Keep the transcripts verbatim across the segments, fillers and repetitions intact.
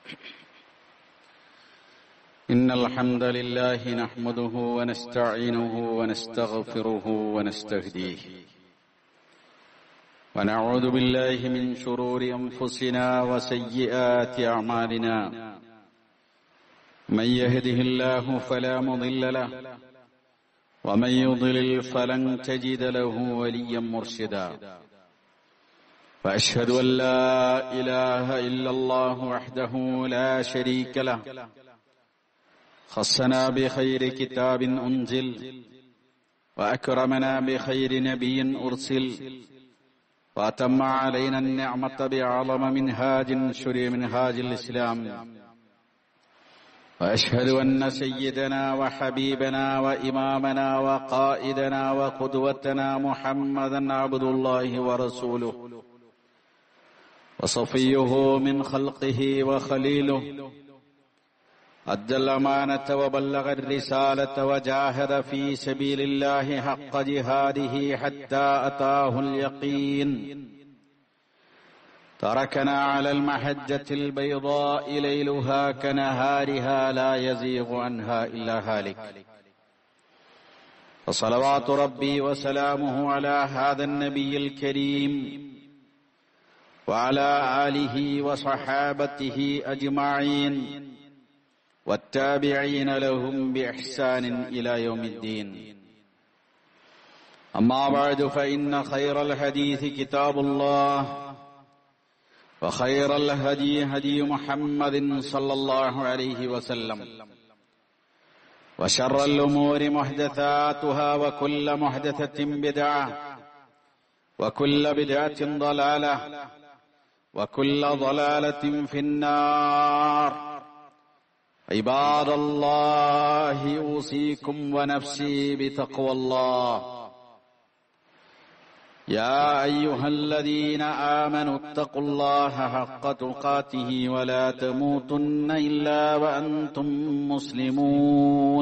إن الحمد لله نحمده ونستعينه ونستغفره ونستهديه ونعوذ بالله من شرور أنفسنا وسيئات أعمالنا من يهده الله فلا مضل له ومن يضلل فلن تجد له وليا مرشدا وأشهد أن لا إله إلا الله وحده لا شريك له خصنا بخير كتاب أنزل وأكرمنا بخير نبي أرسل وأتم علينا النعمة بأعظم منهاج شرع منهاج الإسلام وأشهد أن سيدنا وحبيبنا وإمامنا وقائدنا وقدوتنا محمدا عبد الله ورسوله وصفيه من خلقه وخليله أدى الأمانة وبلغ الرسالة وجاهد في سبيل الله حق جهاده حتى أتاه اليقين تركنا على المحجة البيضاء ليلها كنهارها لا يزيغ عنها إلا هالك فصلوات ربي وسلامه على هذا النبي الكريم وعلى آله وصحابته أجمعين والتابعين لهم بإحسان إلى يوم الدين أما بعد فإن خير الحديث كتاب الله وخير الهدي هدي محمد صلى الله عليه وسلم وشر الأمور محدثاتها وكل محدثة بدعة وكل بدعة ضلالة وكل ضلالة في النار عباد الله أوصيكم ونفسي بتقوى الله يا أيها الذين آمنوا اتقوا الله حق تقاته ولا تموتن إلا وأنتم مسلمون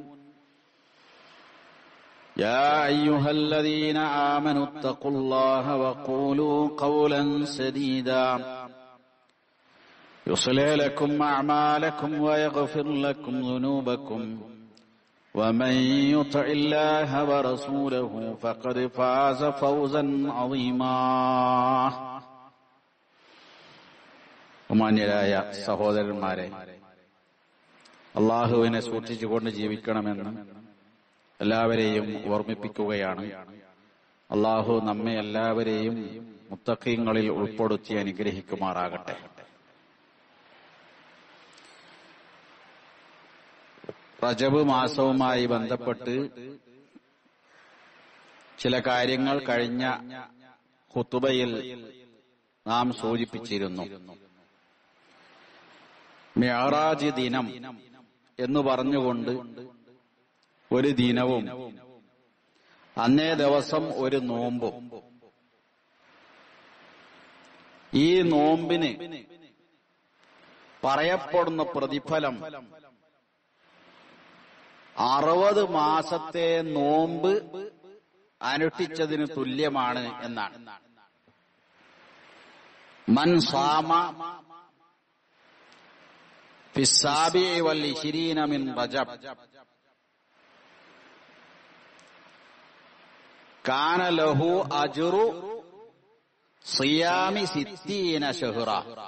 يا أيها الذين آمنوا اتقوا الله وقولوا قولا سديدا يصلح لكم أعمالكم ويغفر لكم ذنوبكم ومن يطع الله ورسوله فقد فاز فوزا عظيما. ബഹുമാന്യരായ സഹോദരന്മാരെ, അള്ളാഹുവിനെ സൂക്ഷിച്ചുകൊണ്ട് ജീവിക്കണമെന്ന് എല്ലാവരെയും ഓർമ്മിപ്പിക്കുകയാണ്. അള്ളാഹു നമ്മെ എല്ലാവരെയും മുത്തഖീങ്ങളിൽ ഉൾപ്പെടുത്തി അനുഗ്രഹിക്കുമാറാകട്ടെ. റജബ് മാസവുമായി ബന്ധപ്പെട്ട് ചില കാര്യങ്ങൾ കഴിഞ്ഞ ഖുതുബയിൽ നാം സൂചിപ്പിച്ചിരുന്നു. മിഅ്റാജ് ദിനം എന്ന് പറഞ്ഞുകൊണ്ട് ഒരു ദിനവും അന്നേ ദിവസം ഒരു നോമ്പും, ഈ നോമ്പിന് പറയപ്പെടുന്ന പ്രതിഫലം അറുപത് മാസത്തെ നോമ്പ് അനുഷ്ഠിച്ചതിന് തുല്യമാണ് എന്നാണ്. മൻ സാമ ഫിസ്സാബിഇ വൽ ഇശ്രീന മിൻ റജബ് കാന ലഹു അജ്റു സിയാമി സിത്തീന ശഹ്റ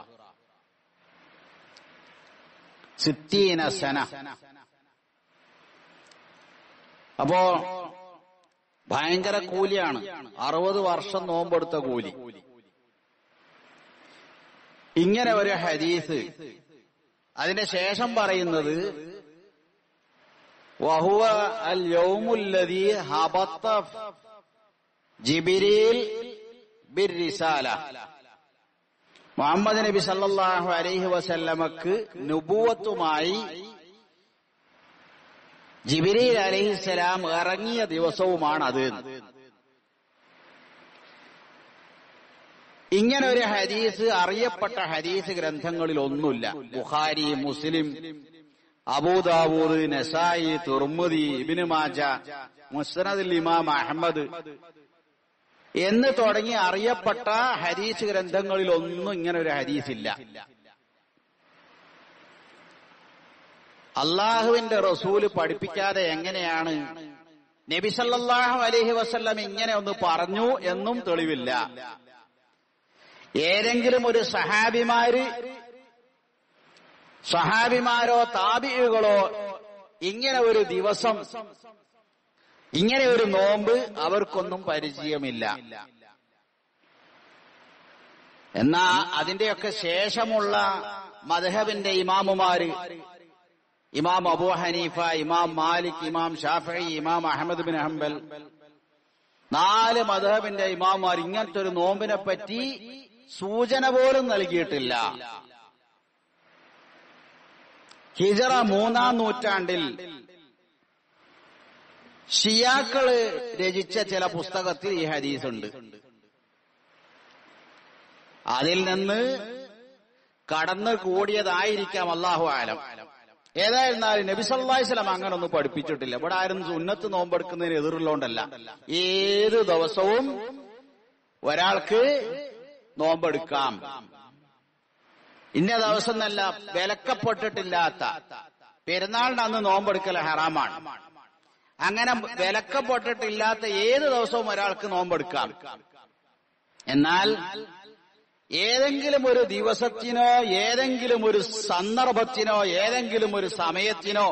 സിത്തീന സന. അപ്പോ ഭയങ്കര കൂലിയാണ്, അറുപത് വർഷം നോമ്പെടുത്ത കൂലി. ഇങ്ങനെ ഒരു ഹദീസ്. അതിന്റെ ശേഷം പറയുന്നത് വഹുവ അൽ യൗമുല്ലദീ ഹബത്ത ജിബ്രീൽ ബിർരിസാല. മുഹമ്മദ് നബി സല്ലല്ലാഹു അലൈഹി വസല്ലമക്ക് നുബുവത്തുമായി ജിബ്രീൽ അലൈഹിസ്സലാം ഇറങ്ങിയ ദിവസവുമാണത്. ഇങ്ങനെ ഒരു ഹദീസ് അറിയപ്പെട്ട ഹദീസ് ഗ്രന്ഥങ്ങളിൽ ഒന്നുമില്ല. ബുഖാരി, മുസ്ലിം, അബൂദാവൂദ്, നസായി, തുർമുദി, ഇബ്നു മാജ, മുസ്നദുൽ ഇമാം അഹ്മദ് എന്ന് തുടങ്ങി അറിയപ്പെട്ട ഹദീസ് ഗ്രന്ഥങ്ങളിൽ ഒന്നും ഇങ്ങനെ ഒരു ഹദീസില്ല. അള്ളാഹുവിന്റെ റസൂല് പഠിപ്പിക്കാതെ എങ്ങനെയാണ് നബി സല്ലല്ലാഹു അലൈഹി വസല്ലം ഇങ്ങനെ ഒന്ന് പറഞ്ഞു എന്നും തെളിവില്ല. ഏതെങ്കിലും ഒരു സഹാബിമാര് സഹാബിമാരോ താബിഈകളോ ഇങ്ങനെ ഒരു ദിവസം ഇങ്ങനെ ഒരു നോമ്പ് അവർക്കൊന്നും പരിചയമില്ല. എന്നാ അതിന്റെയൊക്കെ ശേഷമുള്ള മദ്ഹബിന്റെ ഇമാമുമാര്, ഇമാം അബൂ ഹനീഫ, ഇമാം മാലിക്, ഇമാം ഷാഫിഈ, ഇമാം അഹ്മദ് ബിൻ ഹംബൽ, നാല് മദ്ഹബിന്റെ ഇമാമുമാർ ഇങ്ങനത്തെ ഒരു നോമ്പിനെ പറ്റി സൂചന പോലും നൽകിയിട്ടില്ല. ഹിജറ മൂന്നാം നൂറ്റാണ്ടിൽ ഷിയാക്കള് രചിച്ച ചില പുസ്തകത്തിൽ ഈ ഹദീസ് ഉണ്ട്. അതിൽ നിന്ന് കടന്നു കൂടിയതായിരിക്കാം, അല്ലാഹു ആലം. ഏതായിരുന്നാലും നബി സല്ലല്ലാഹു അലൈഹി വസല്ലം അങ്ങനെ ഒന്നും പഠിപ്പിച്ചിട്ടില്ല. ഇവിടെ ആരും സുന്നത്ത് നോമ്പെടുക്കുന്നതിന് എതിരുള്ളതുകൊണ്ടല്ല. ഏത് ദിവസവും ഒരാൾക്ക് നോമ്പെടുക്കാം. ഇന്ന ദിവസം എന്നല്ല, വിലക്കപ്പെട്ടിട്ടില്ലാത്ത പെരുന്നാളിന്റെ അന്ന് നോമ്പെടുക്കൽ ഹറാമാണ്. അങ്ങനെ വിലക്കപ്പെട്ടിട്ടില്ലാത്ത ഏത് ദിവസവും ഒരാൾക്ക് നോമ്പെടുക്കാം. എന്നാൽ ഏതെങ്കിലും ഒരു ദിവസത്തിനോ ഏതെങ്കിലും ഒരു സന്ദർഭത്തിനോ ഏതെങ്കിലും ഒരു സമയത്തിനോ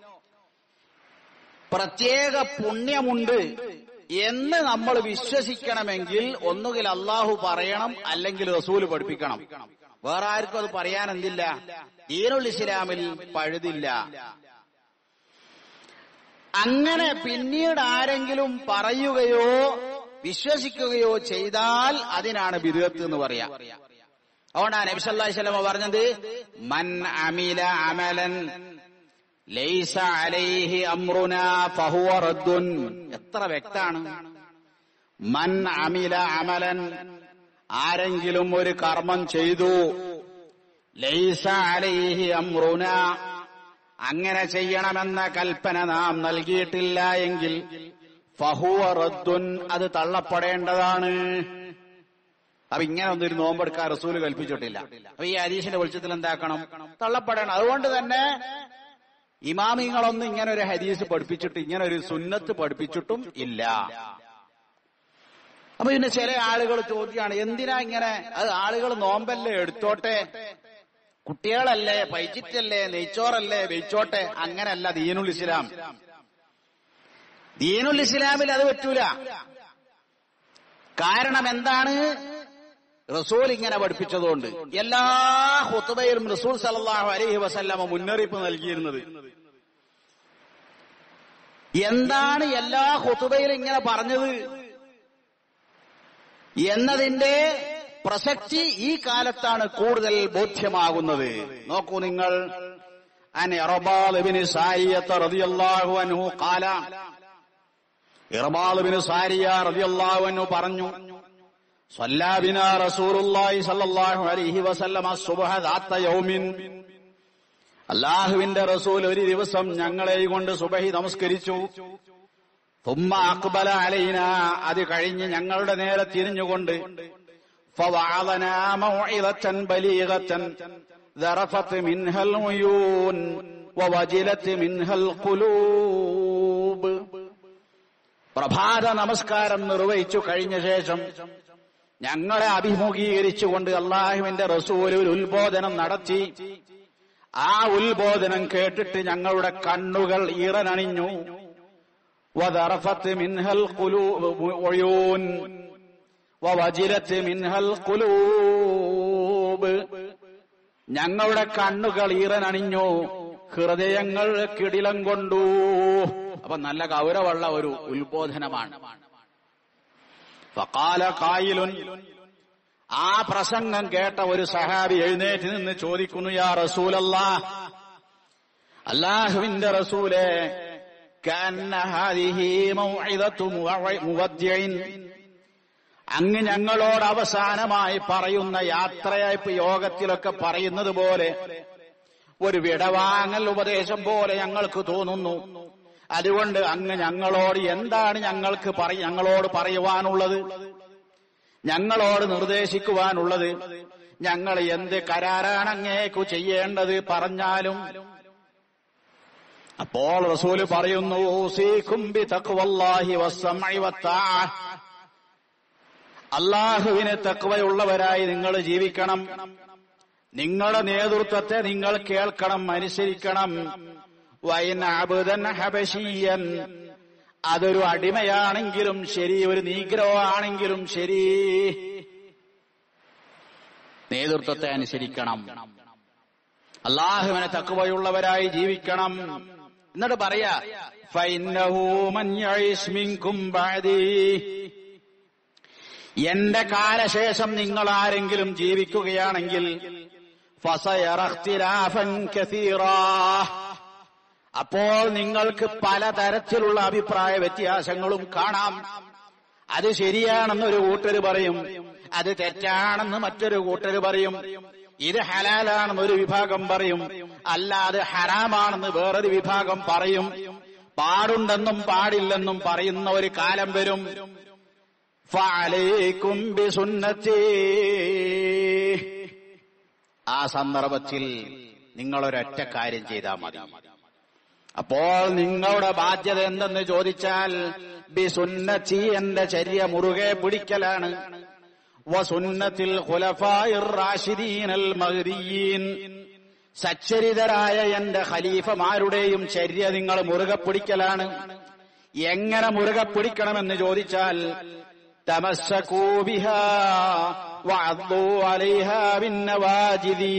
പ്രത്യേക പുണ്യമുണ്ട് എന്ന് നമ്മൾ വിശ്വസിക്കണമെങ്കിൽ ഒന്നുകിൽ അള്ളാഹു പറയണം, അല്ലെങ്കിൽ റസൂല് പഠിപ്പിക്കണം. വേറെ ആർക്കും അത് പറയാൻ എന്തില്ല, ദീനുൽ ഇസ്ലാമിൽ പഴുതില്ല. അങ്ങനെ പിന്നീട് ആരെങ്കിലും പറയുകയോ വിശ്വസിക്കുകയോ ചെയ്താൽ അതിനാണ് ബിദ്അത്ത് എന്ന് പറയാ. അതുകൊണ്ടാണ് നബി സല്ലല്ലാഹു അലൈഹി വസല്ലം പറഞ്ഞത്, മൻ അമില അമലൻ ലൈസ അലൈഹി അംറുനാ ഫഹുവ റദ്ദുൻ. എത്ര വ്യക്താണ്. മൻ അമില അമലൻ, ആരെങ്കിലും ഒരു കർമ്മം ചെയ്തു, ലൈസ അലൈഹി അംറുനാ, അങ്ങനെ ചെയ്യണമെന്ന കൽപ്പന നാം നൽകിയിട്ടില്ല എങ്കിൽ ഫഹുവ റദ്ദുൻ, അത് തള്ളപ്പെടേണ്ടതാണ്. അപ്പൊ ഇങ്ങനെ ഒന്നൊരു നോമ്പെടുക്കാൻ റസൂല് കൽപ്പിച്ചിട്ടില്ല. അപ്പൊ ഈ ഹദീസിന്റെ വെളിച്ചത്തിൽ എന്താക്കണം, തള്ളപ്പെടണം. അതുകൊണ്ട് തന്നെ ഇമാമിങ്ങളൊന്നും ഇങ്ങനെ ഒരു ഹദീസ് പഠിപ്പിച്ചിട്ട് ഇങ്ങനെ ഒരു സുന്നത്ത് പഠിപ്പിച്ചിട്ടും ഇല്ല. അപ്പൊ പിന്നെ ചില ആളുകൾ ചോദ്യമാണ്, എന്തിനാ ഇങ്ങനെ, അത് ആളുകൾ നോമ്പല്ലേ എടുത്തോട്ടെ, കുട്ടികളല്ലേ, പൈച്ചിറ്റല്ലേ, നെയ്ച്ചോറല്ലേ വെയിച്ചോട്ടെ. അങ്ങനല്ല ദീനുൽ ഇസ്ലാം. ദീനുൽ ഇസ്ലാമിൽ അത് പറ്റൂല. കാരണം എന്താണ്, റസൂൽ ഇങ്ങനെ പഠിപ്പിച്ചതുകൊണ്ട്. എല്ലാ ഖുതുബയിലും റസൂൽ സല്ലല്ലാഹു അലൈഹി വസല്ലമ മുന്നറിയിപ്പ് നൽകിയിരുന്നത്. എന്താണ് എല്ലാ ഖുതുബയിലും ഇങ്ങനെ പറഞ്ഞത് എന്നതിന്റെ പ്രസക്തി ഈ കാലത്താണ് കൂടുതൽ ബോധ്യമാകുന്നത്. നോക്കൂ നിങ്ങൾ, അൻ ഇർബാൽ ഇബ്നു സാരിയ റളിയല്ലാഹു അൻഹു ഖാല, ഇർബാൽ ഇബ്നു സാരിയ റളിയല്ലാഹു അൻഹു പറഞ്ഞു, സ്വല്ലാ ബിനാ റസൂലുള്ളാഹി സ്വല്ലല്ലാഹു അലൈഹി വസല്ലമ സുബ്ഹ ദാത്ത യൗമിൻ, അല്ലാഹുവിന്റെ റസൂൽ ഒരു ദിവസം ഞങ്ങളെ കൊണ്ട് സുബഹി നമസ്കരിച്ചു. തുമ്മ അഖ്ബല അലൈനാ, അത് കഴിഞ്ഞ് ഞങ്ങളുടെ നേരെ തിരിഞ്ഞുകൊണ്ട് ഫവഅദനാ മൗഇദതൻ ബലീഗതൻ ദറഫത് മിൻഹൽ ഉയൂൻ വവജിലത് മിൻഹൽ ഖുലൂബ്. പ്രഭാത നമസ്കാരം നിർവഹിച്ചു കഴിഞ്ഞ ശേഷം ഞങ്ങളെ അഭിമുഖീകരിച്ചുകൊണ്ട് അല്ലാഹുവിന്റെ റസൂൽ ഒരു ഉത്ബോധനം നടത്തി. ആ ഉത്ബോധനം കേട്ടിട്ട് ഞങ്ങളുടെ കണ്ണുകൾ ഈറനണിഞ്ഞു. വദറഫത് മിൻഹൽ ഖുലൂബ് ഉയൂൻ വവജിലത് മിൻഹൽ ഖുലൂബ്. ഞങ്ങളുടെ കണ്ണുകൾ ഈറനണിഞ്ഞു, ഹൃദയങ്ങൾ കിടിലം കൊണ്ടു. അപ്പൊ നല്ല ഗൗരവമുള്ള ഒരു ഉത്ബോധനമാണ്. ഫഖാല ഖായിലുൻ, ആ പ്രസംഗം കേട്ട ഒരു സഹാബി എഴുന്നേറ്റ് നിന്ന് ചോദിക്കുന്നു, യാ റസൂലല്ലാഹ്, അല്ലാഹുവിന്റെ റസൂലേ, കഅന്ന ഹാദിഹി മൗഇദതു മുവദ്ദിഇൻ, അങ്ങ് ഞങ്ങളോട് അവസാനമായി പറയുന്ന യാത്രയയപ്പ് യോഗത്തിലൊക്കെ പറയുന്നത് പോലെ ഒരു വിടവാങ്ങൽ ഉപദേശം പോലെ ഞങ്ങൾക്ക് തോന്നുന്നു. അതുകൊണ്ട് അങ്ങ് ഞങ്ങളോട് എന്താണ് ഞങ്ങൾക്ക് പറ ഞങ്ങളോട് പറയുവാനുള്ളത്, ഞങ്ങളോട് നിർദ്ദേശിക്കുവാനുള്ളത്? ഞങ്ങൾ എന്ത് കരാറാണ് അങ്ങേക്കു ചെയ്യേണ്ടത് പറഞ്ഞാലും അപ്പോൾ റസൂല് പറയുന്നു, ഊസീകും ബിതഖ്വല്ലാഹി വസ്സമഇ വത്താഅ, അല്ലാഹുവിനെ തഖ്വയുള്ളവരായി നിങ്ങൾ ജീവിക്കണം. നിങ്ങളുടെ നേതൃത്വത്തെ നിങ്ങൾ കേൾക്കണം, അനുസരിക്കണം. വൈൻ അബ്ദൻ ഹബശിയൻ, അതൊരു അടിമയാണെങ്കിലും ശരി, ഒരു നീഗ്രോ ആണെങ്കിലും ശരി, നേതൃത്വത്തെ അനുസരിക്കണം. അല്ലാഹുവിനെ തഖ്വയുള്ളവരായി ജീവിക്കണം. എന്നിട്ട് പറയാ, ഫഇന്നഹു മൻ യഈശ് മിൻകും ബഅദി, എന്റെ കാലശേഷം നിങ്ങൾ ആരെങ്കിലും ജീവിക്കുകയാണെങ്കിൽ ഫസയറ ഇഖ്തിലാഫൻ കസീറാ, അപ്പോൾ നിങ്ങൾക്ക് പലതരത്തിലുള്ള അഭിപ്രായ വ്യത്യാസങ്ങളും കാണാം. അത് ശരിയാണെന്നൊരു കൂട്ടര് പറയും, അത് തെറ്റാണെന്ന് മറ്റൊരു കൂട്ടര് പറയും. ഇത് ഹലാലാണെന്നൊരു വിഭാഗം പറയും, അല്ല അത് ഹറാമാണെന്ന് വേറൊരു വിഭാഗം പറയും. പാടുണ്ടെന്നും പാടില്ലെന്നും പറയുന്ന ഒരു കാലം വരും. ഫഅലൈക്കും ബിസുന്നത്തി, ആ സന്ദർഭത്തിൽ നിങ്ങളൊരൊറ്റ കാര്യം ചെയ്താൽ മതി. അപ്പോൾ നിങ്ങളുടെ ബാധ്യത എന്തെന്ന് ചോദിച്ചാൽ, ബിസുന്നത്തി, എന്റെ ചര്യ മുറുകെ പിടിക്കലാണ്. വസുന്നത്തിൽ ഖുലഫാഇർ റാഷിദീനൽ മഹ്ദിയീൻ, സച്ചരിതരായ എന്റെ ഖലീഫമാരുടെയും ചര്യ നിങ്ങൾ മുറുകെ പിടിക്കലാണ്. എങ്ങനെ മുറുകെ പിടിക്കണമെന്ന് ചോദിച്ചാൽ, തമസ്സകൂ ബിഹാ വഅദ്ദൂ അലൈഹാ ബിന്നവാജിദി,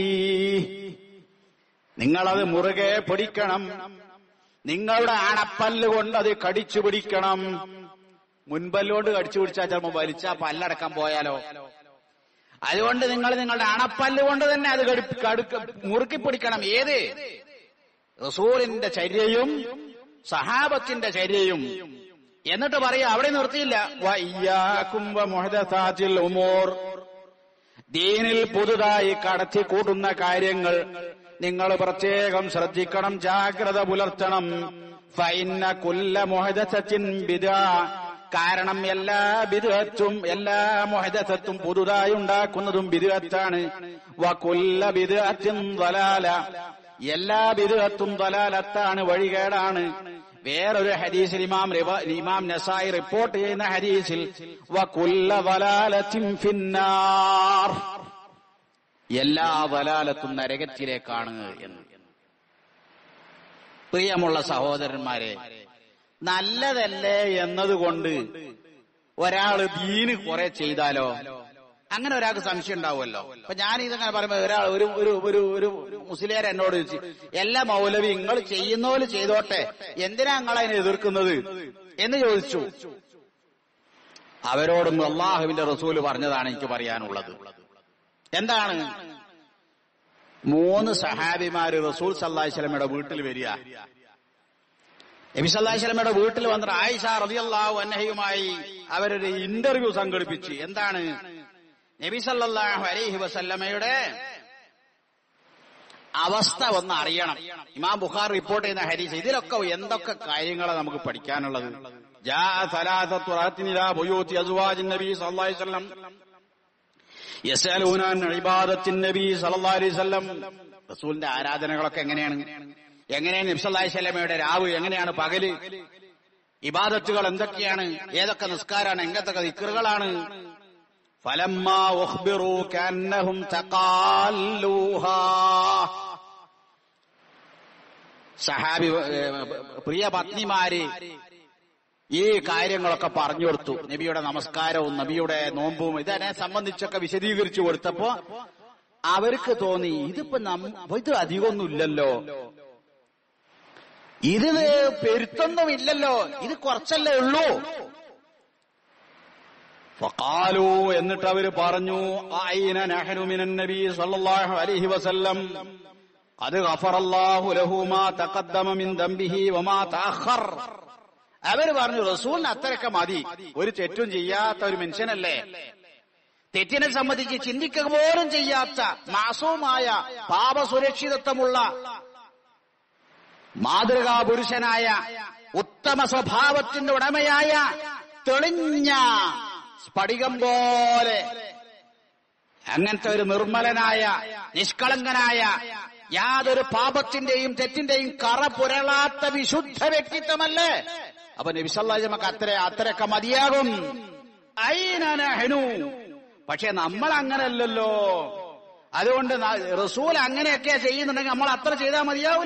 നിങ്ങളത് മുറുകെ പിടിക്കണം. നിങ്ങളുടെ അണപ്പല്ല് കൊണ്ട് അത് കടിച്ചു പിടിക്കണം. മുൻപല്ലുകൊണ്ട് കടിച്ചു പിടിച്ചാൽ ചിലപ്പോൾ വലിച്ചാ പല്ലടക്കം പോയാലോ. അതുകൊണ്ട് നിങ്ങൾ നിങ്ങളുടെ അണപ്പല്ല് കൊണ്ട് തന്നെ അത് മുറുക്കി പിടിക്കണം. ഏത്? റസൂലിന്റെ ചര്യയും സഹാബത്തിന്റെ ചര്യയും. എന്നിട്ട് പറയാ, അവിടെ നിർത്തിയില്ല, വഇയ്യാകും വമുഹ്ദസാതിൽ ഉമൂർ, ദീനിൽ പുതുതായി കടത്തിക്കൂട്ടുന്ന കാര്യങ്ങൾ നിങ്ങൾ പ്രത്യേകം ശ്രദ്ധിക്കണം, ജാഗ്രത പുലർത്തണം. ഫഇന്ന കുല്ല മുഹ്ദസത്തിൻ ബിദ്അ, കാരണം എല്ലാ ബിദ്അത്തും എല്ലാ മുഹ്ദസത്തും പുതുതായി ഉണ്ടാക്കുന്നതും ബിദ്അത്താണ്. വകുല്ല ബിദ്അത്തിൻ ളലാല, എല്ലാ ബിദ്അത്തും ളലാലത്താണ്, വഴികേടാണ്. വേറൊരു ഹദീസിൽ ഇമാം ഇമാം നസായി റിപ്പോർട്ട് ചെയ്യുന്ന ഹദീസിൽ വകുല്ല ളലാലത്തിൻ ഫിന്നാർ, എല്ലാ ളലാലത്തും നരകത്തിലേക്കാണ് എന്ന്. പ്രിയമുള്ള സഹോദരന്മാരെ, നല്ലതല്ലേ എന്നതുകൊണ്ട് ഒരാള് ദീന് കുറെ ചെയ്താലോ, അങ്ങനെ ഒരാൾക്ക് സംശയം ഉണ്ടാവുമല്ലോ. അപ്പൊ ഞാൻ ഇതങ്ങനെ പറയുമ്പോ ഒരാൾ ഒരു ഒരു ഒരു ഒരു മുസ്ലിയാർ എന്നോട് ചോദിച്ചു, എല്ലാ മൗലവി നിങ്ങൾ ചെയ്യുന്ന പോലെ ചെയ്തോട്ടെ, എന്തിനാ നിങ്ങൾ അതിനെ എതിർക്കുന്നത് എന്ന് ചോദിച്ചു. അവരോടും അള്ളാഹുവിന്റെ റസൂല് പറഞ്ഞതാണ് എനിക്ക് പറയാനുള്ളത്. എന്താണ്? മൂന്ന് സഹാബിമാര് റസൂൽ സല്ലല്ലാഹു അലൈഹി വസല്ലമയുടെ വീട്ടിൽ വരിക. നബി സല്ലല്ലാഹു അലൈഹി വസല്ലമയുടെ വീട്ടിൽ വന്നിട്ട് ആയിഷ റളിയല്ലാഹു അൻഹയുമായി അവരൊരു ഇന്റർവ്യൂ സംഘടിപ്പിച്ചു. എന്താണ്? നബി സല്ലല്ലാഹു അലൈഹി വസല്ലമയുടെ അവസ്ഥ ഒന്ന് അറിയണം. ഇമാം ബുഖാരി റിപ്പോർട്ട് ചെയ്യുന്ന ഹദീസ്. ഇതിലൊക്കെ എന്തൊക്കെ കാര്യങ്ങളാണ് നമുക്ക് പഠിക്കാനുള്ളത്? ജാ സലാസത്തു റഅത്തിൻ ഇലാ ബുയൂതി അസ്വാജിൻ നബി സല്ലല്ലാഹു അലൈഹി വസല്ലം യസ്അലൂന അൻ ഇബാദത്തിൻ നബി സല്ലല്ലാഹു അലൈഹി വസല്ലം. റസൂലിന്റെ ആരാധനകളൊക്കെ എങ്ങനെയാണ്? എങ്ങനെയാണ് നബി സല്ലല്ലാഹു അലൈഹി വസല്ലമയുടെ രാവ്, എങ്ങനെയാണ് പകല്, ഇബാദത്തുകൾ എന്തൊക്കെയാണ്, ഏതൊക്കെ നിസ്കാരാണ്, എങ്ങനത്തെ ദിക്റുകളാണ്? ഫലമ്മാ ഉഖ്ബിറൂ കഅന്നഹും തഖാല്ലൂഹാ, സഹാബി പ്രിയ പത്നിമാര് ഈ കാര്യങ്ങളൊക്കെ പറഞ്ഞു കൊടുത്തു. നബിയുടെ നമസ്കാരവും നബിയുടെ നോമ്പും ഇതിനെ സംബന്ധിച്ചൊക്കെ വിശദീകരിച്ചു കൊടുത്തപ്പോ അവർക്ക് തോന്നി, ഇതിപ്പോ ഇത് അധികമൊന്നുമില്ലല്ലോ, ഇത് പെരുത്തൊന്നുമില്ലല്ലോ, ഇത് കുറച്ചല്ലേ ഉള്ളൂ. ഫഖാലൂ, എന്നിട്ട് അവര് പറഞ്ഞു, അയ്ന നഹ്നു മിനൻ നബി സല്ലല്ലാഹു അലൈഹി വസല്ലം ഖദ് ഗഫറല്ലാഹു ലഹു മാ തഖദ്ദമ മിൻ ദംബിഹി വമാ തഅഖർ. അവര് പറഞ്ഞു, റസൂലിന് അത്രയൊക്കെ മതി, ഒരു തെറ്റും ചെയ്യാത്ത ഒരു മനുഷ്യനല്ലേ, തെറ്റിനെ സംബന്ധിച്ച് ചിന്തിക്കുക പോലും ചെയ്യാത്ത മാസവുമായ പാപസുരക്ഷിതത്വമുള്ള മാതൃകാ പുരുഷനായ ഉത്തമ സ്വഭാവത്തിന്റെ ഉടമയായ തെളിഞ്ഞ സ്ഫടികം പോലെ അങ്ങനത്തെ ഒരു നിർമ്മലനായ നിഷ്കളങ്കനായ യാതൊരു പാപത്തിന്റെയും തെറ്റിന്റെയും കറ പുരളാത്ത വിശുദ്ധ വ്യക്തിത്വമല്ലേ? അപ്പൊ നബി സല്ലല്ലാഹു അലൈഹി വസല്ലം അത്ര അത്രയൊക്കെ മതിയാകും. അയ്ന നഹ്നു, പക്ഷെ നമ്മൾ അങ്ങനെയല്ലല്ലോ. അതുകൊണ്ട് റസൂൽ അങ്ങനെയൊക്കെ ചെയ്യുന്നുണ്ടെങ്കിൽ നമ്മൾ അത്ര ചെയ്താൽ മതിയാവൂല.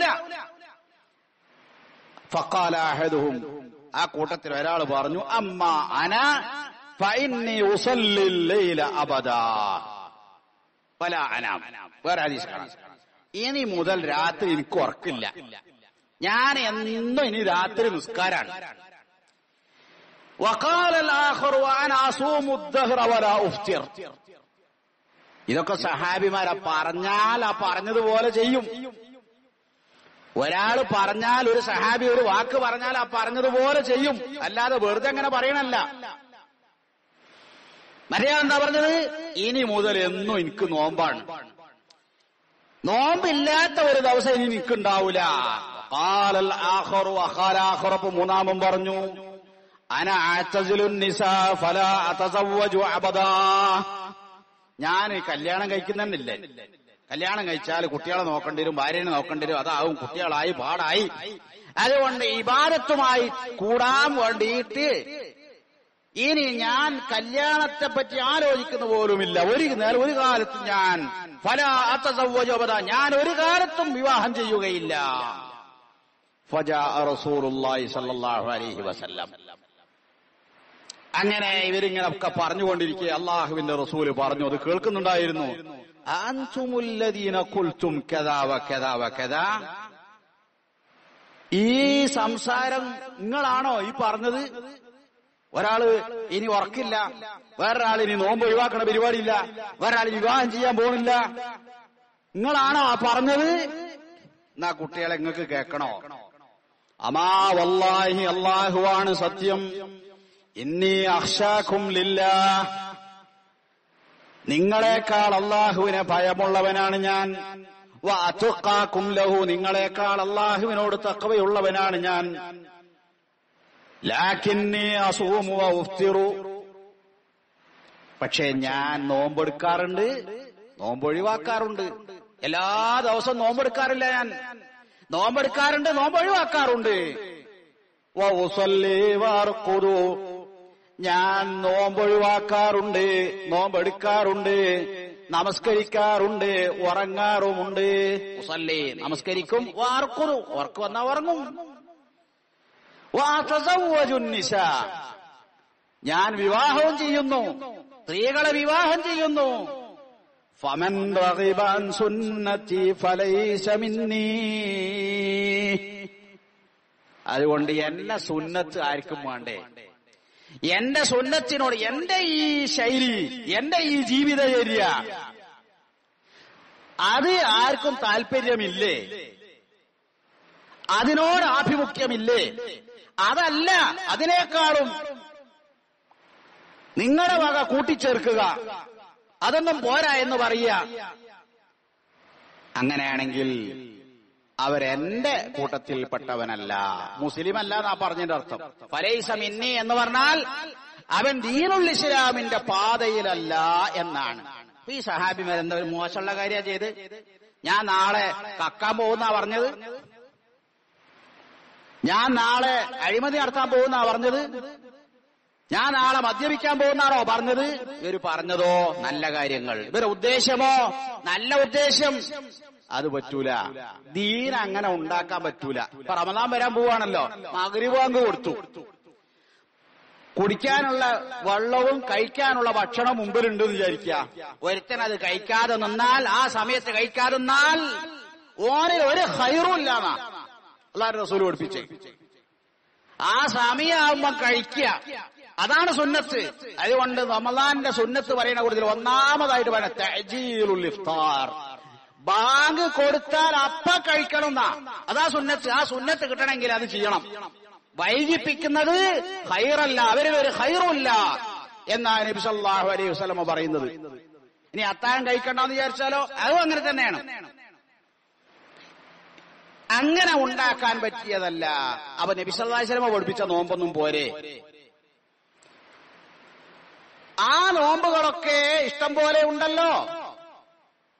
ഫഖാല അഹദുഹും, ആ കൂട്ടത്തിൽ ഒരാൾ പറഞ്ഞു, അമ്മ അന ഫഇന്നി ഉസല്ലി ലൈല അബദാ വലാ അനാം. വേറെ ഹദീസ് കാണാം, ഇനി മുതൽ രാത്രി എനിക്ക് ഉറക്കില്ല, ഞാൻ എന്നും ഇനി രാത്രി നിസ്കാരാണ്. വഖാലൽ ആഖറു അന അസൂമു അദ്ദഹ്റ വലാ ഉഫ്തിർ. ഇതൊക്കെ സഹാബിമാരാ പറഞ്ഞാൽ ആ പറഞ്ഞതുപോലെ ചെയ്യും. ഒരാൾ പറഞ്ഞാൽ, ഒരു സഹാബി ഒരു വാക്ക് പറഞ്ഞാൽ ആ പറഞ്ഞതുപോലെ ചെയ്യും, അല്ലാതെ വെറുതെ അങ്ങനെ പറയണല്ല. മര്യാദ എന്താ പറഞ്ഞത്? ഇനി മുതൽ എന്നും എനിക്ക് നോമ്പാണ്, നോമ്പില്ലാത്ത ഒരു ദിവസം ഇനി എനിക്കുണ്ടാവൂല. ഖാലൽ ആഖറു വഖാല ആഖറു, മൂന്നാമൻ പറഞ്ഞു, അന അഅ്തസിലുൻ നിസാ ഫലാ അതസവ്വജു അബദാ. ഞാൻ കല്യാണം കഴിക്കുന്നില്ലേ, കല്യാണം കഴിച്ചാൽ കുട്ടികളെ നോക്കേണ്ടി വരും, ഭാര്യനെ നോക്കേണ്ടി വരും, അതാവും കുട്ടികളായി പാടായി. അതുകൊണ്ട് ഇബാദത്തുമായി കൂടാൻ വേണ്ടിയിട്ട് ഇനി ഞാൻ കല്യാണത്തെ പറ്റി ആലോചിക്കുന്ന പോലുമില്ല. ഒരു നേരം ഒരു കാലത്തും ഞാൻ ഫലാ അതസവ്വജു അബദാ, ഞാൻ ഒരു കാലത്തും വിവാഹം ചെയ്യുകയില്ല. ഫജാഅ റസൂലുള്ളാഹി സ്വല്ലല്ലാഹു അലൈഹി വസല്ലം. അങ്ങനെ ഇവരിങ്ങനെ ഒക്കെ പറഞ്ഞുകൊണ്ടിരിക്കെ അള്ളാഹുവിന്റെ റസൂല് പറഞ്ഞു, അത് കേൾക്കുന്നുണ്ടായിരുന്നു, അൻതുമുല്ലദീന ഖുൽതും കദാ വകദാ വകദാ. ഈ സംസാരം നിങ്ങളാണോ ഈ പറഞ്ഞത്? ഒരാള് ഇനി ഉറക്കില്ല, വേറൊരാൾ ഇനി നോമ്പ് ഒഴിവാക്കണ പരിപാടിയില്ല, വേറൊരാൾ വിവാഹം ചെയ്യാൻ പോണില്ല, നിങ്ങളാണോ ആ പറഞ്ഞത്? എന്നാ കുട്ടികളെ നിങ്ങൾക്ക് കേൾക്കണോ? അമാ വല്ലാഹി, അല്ലാഹുവാണ് സത്യം, ഇന്നി അഖ്ശാകും ലില്ലാഹ്, നിങ്ങളെക്കാൾ അല്ലാഹുവിനെ ഭയമുള്ളവനാണ് ഞാൻ. വ അത്ഖാകും ലഹു, നിങ്ങളെക്കാൾ അല്ലാഹുവിനോട് തഖ്വയുള്ളവനാണ് ഞാൻ. ലാകിന്നി അസൂമു വ ഉഫ്തിറു, പക്ഷേ ഞാൻ നോമ്പെടുക്കാറുണ്ട്, നോമ്പൊഴിവാക്കാറുണ്ട്. എല്ലാ ദിവസവും നോമ്പെടുക്കാറില്ല, ഞാൻ നോമ്പെടുക്കാറുണ്ട്, നോമ്പൊഴിവാക്കാറുണ്ട്. വ ഉസല്ലി വഅർഖുദു, ഞാൻ നോമ്പൊഴിവാക്കാറുണ്ട്, നോമ്പെടുക്കാറുണ്ട്, നമസ്കരിക്കാറുണ്ട്, ഉറങ്ങാറുമുണ്ട്. ഉസല്ലി, നമസ്കരിക്കും, വഅർഖുദു, ഉറക്ക് വന്നാ ഉറങ്ങും. വഅതസവ്വജു നിസാ, ഞാൻ വിവാഹവും ചെയ്യുന്നു, സ്ത്രീകളെ വിവാഹം ചെയ്യുന്നു. ഫമൻ റഗിബ അൻ സുന്നതി ഫലൈസ മിന്നീ, അതുകൊണ്ട് എന്നെ സുന്നത്ത് ആർക്കും വേണ്ടേ. എന്റെ സുന്നത്തിനോട്, എന്റെ ഈ ശൈലി, എന്റെ ഈ ജീവിതചര്യ, അത് ആർക്കും താല്പര്യമില്ലേ, അതിനോട് ആഭിമുഖ്യമില്ലേ? അതല്ല, അതിനേക്കാളും നിങ്ങളുടെ വക കൂട്ടിച്ചേർക്കുക, അതൊന്നും പോരാ എന്ന് പറയുക. അങ്ങനെയാണെങ്കിൽ അവരെന്റെ കൂട്ടത്തിൽപ്പെട്ടവനല്ല, മുസ്ലിം അല്ല എന്നാ പറഞ്ഞതിന്റെ അർത്ഥം. ഫലൈസ മിന്നി എന്ന് പറഞ്ഞാൽ അവൻ ദീനുൽ ഇസ്ലാമിന്റെ പാതയിലല്ല എന്നാണ്. ഈ സഹാബിമാർ എന്താ ഒരു മോശമുള്ള കാര്യം ചെയ്ത്? ഞാൻ നാളെ കക്കാൻ പോകുന്നാ പറഞ്ഞത്, ഞാൻ നാളെ അഴിമതി നടത്താൻ പോകുന്നാ പറഞ്ഞത്, ഞാൻ നാളെ മദ്യപിക്കാൻ പോകുന്നാണോ പറഞ്ഞത്? ഇവര് പറഞ്ഞതോ നല്ല കാര്യങ്ങൾ, ഇവരുടെ ഉദ്ദേശമോ നല്ല ഉദ്ദേശം. അത് പറ്റൂല, ദീൻ അങ്ങനെ ഉണ്ടാക്കാൻ പറ്റൂല. ഇപ്പൊ റമദാൻ വരാൻ പോവാണല്ലോ, മഗ്രിബ് ബാങ്ക് കൊടുത്തു, കുടിക്കാനുള്ള വെള്ളവും കഴിക്കാനുള്ള ഭക്ഷണം മുമ്പിലുണ്ട് എന്ന് വിചാരിക്കുക. ഒരുത്തൻ അത് കഴിക്കാതെ നിന്നാൽ, ആ സമയത്ത് കഴിക്കാതെ നിന്നാൽ ഓനിൽ ഒരു ഖൈറും ഇല്ലാന്നാ അല്ലാഹുവിന്റെ റസൂൽ പഠിപ്പിച്ചേ. ആ സമയമാകുമ്പോ കഴിക്കുക, അതാണ് സുന്നത്ത്. അതുകൊണ്ട് റമദാന്റെ സുന്നത്ത് പറയുന്ന കൂടുതൽ ഒന്നാമതായിട്ട് പറയാം തഅജീലുൽ ഇഫ്താർ. ബാങ്ക് കൊടുത്താൽ അപ്പ കഴിക്കണം എന്നാ, അതാ സുന്നത്ത്. ആ സുന്നത്ത് കിട്ടണമെങ്കിൽ അത് ചെയ്യണം. വൈകിപ്പിക്കുന്നത് ഖൈറല്ല, അവരിലൊരു ഖൈറുമില്ല എന്നാണ് നബി സല്ലല്ലാഹു അലൈഹി വസല്ലം പറയുന്നത്. ഇനി അത്താഴം കഴിക്കണ്ടെന്ന് വിചാരിച്ചാലോ അതും അങ്ങനെ തന്നെയാണ്. അങ്ങനെ ഉണ്ടാക്കാൻ പറ്റിയതല്ല. അപ്പൊ നബി സല്ലല്ലാഹു അലൈഹി വസല്ലം പഠിപ്പിച്ച നോമ്പൊന്നും പോരെ. ആ നോമ്പുകളൊക്കെ ഇഷ്ടം പോലെ ഉണ്ടല്ലോ.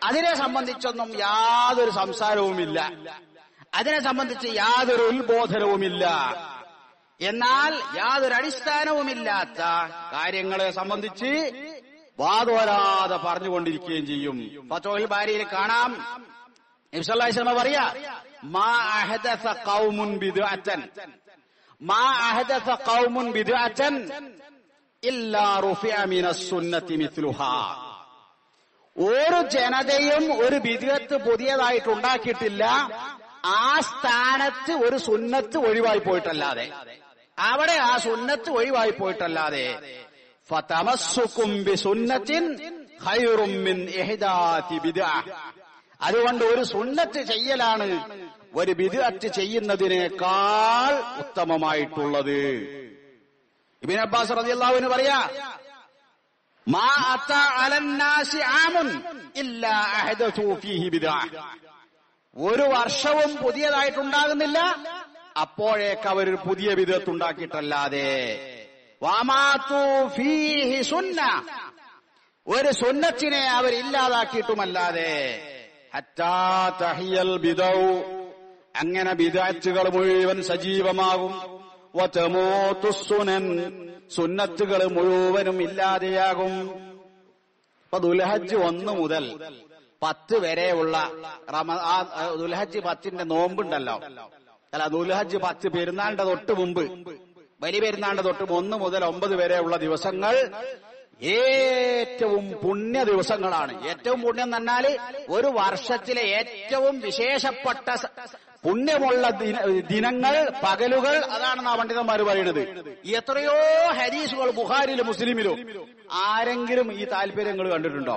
അതിനെ സംബന്ധിച്ചൊന്നും യാതൊരു സംസാരവുമില്ല, അതിനെ സംബന്ധിച്ച് യാതൊരു ഉത്ബോധനവുമില്ല. എന്നാൽ യാതൊരു അടിസ്ഥാനവുമില്ലാത്ത കാര്യങ്ങളെ സംബന്ധിച്ച് വാദോരാതെ പറഞ്ഞുകൊണ്ടിരിക്കുകയും ചെയ്യും. ഫത്വഹുൽ ബാരിയിൽ കാണാം, നബി സല്ലല്ലാഹു അലൈഹി വസല്ലം പറയാ, മാ അഹദസ ഖൗമുൻ ബിദ്അതൻ മാ അഹദസ ഖൗമുൻ ബിദ്അതൻ ഇല്ലാ റുഫിഅ മിനസ് സുന്നതി മിത്ലുഹാ. ഒരു ജനതയും ഒരു ബിദ്അത്ത് പുതിയതായിട്ട് ഉണ്ടാക്കിയിട്ടില്ല, ആ സ്ഥാനത്ത് ഒരു സുന്നത്ത് ഒഴിവായി പോയിട്ടല്ലാതെ, അവിടെ ആ സുന്നത്ത് ഒഴിവായി പോയിട്ടല്ലാതെ. ഫതമസ്സുകും ബിസുന്നത്തിൻ ഖൈറും മിൻ ഇഹ്ദാതി ബിദ്അ. അതുകൊണ്ട് ഒരു സുന്നത്ത് ചെയ്യലാണ് ഒരു ബിദ്അത്ത് ചെയ്യുന്നതിനേക്കാൾ ഉത്തമമായിട്ടുള്ളത്. ഇബ്നു അബ്ബാസ് റളിയല്ലാഹു അൻഹു പറയാ, മാ അതാ അലന്നാസി ആമുൻ ഇല്ലാ അഹദതു ഫീഹി ബിദ്അ. ഒരു വർഷവും പുതിയതായിട്ടുണ്ടാകുന്നില്ല, അപ്പോഴേക്ക് അവർ പുതിയ ബിദ്അത്ത് ഉണ്ടാക്കിയിട്ടല്ലാതെ. വമാതു ഫീഹി സുന്ന, ഒരു സുന്നത്തിനെ അവർ ഇല്ലാതാക്കിയിട്ടുമല്ലാതെ. ഹത്താ തഹിയൽ ബിദൗ, അങ്ങനെ ബിദ്അത്തുകൾ മുഴുവൻ സജീവമാകും. വതമൂതു സുനൻ, സുന്നത്തുകൾ മുഴുവനും ഇല്ലാതെയാകും. അപ്പൊ ദുൽഹജ്ജ് ഒന്ന് മുതൽ പത്ത് വരെയുള്ള റമദാൻ, ദുൽഹജ്ജ് പത്തിന്റെ നോമ്പുണ്ടല്ലോ, അല്ല ദുൽഹജ്ജ് പത്ത് പെരുന്നാളിന്റെ തൊട്ട് മുമ്പ്, വലിയ പെരുന്നാളിന്റെ തൊട്ട് ഒന്ന് മുതൽ ഒമ്പത് വരെയുള്ള ദിവസങ്ങൾ ഏറ്റവും പുണ്യ ദിവസങ്ങളാണ്. ഏറ്റവും പുണ്യം എന്ന് പറഞ്ഞാല് ഒരു വർഷത്തിലെ ഏറ്റവും വിശേഷപ്പെട്ട പുണ്യമുള്ള ദിനങ്ങൾ, പകലുകൾ, അതാണെന്ന് ആ പണ്ഡിതന്മാർ പറയുന്നത്. എത്രയോ ഹദീസുകൾ ബുഖാരിയിലും മുസ്ലിമിലും. ആരെങ്കിലും ഈ താല്പര്യങ്ങൾ കണ്ടിട്ടുണ്ടോ?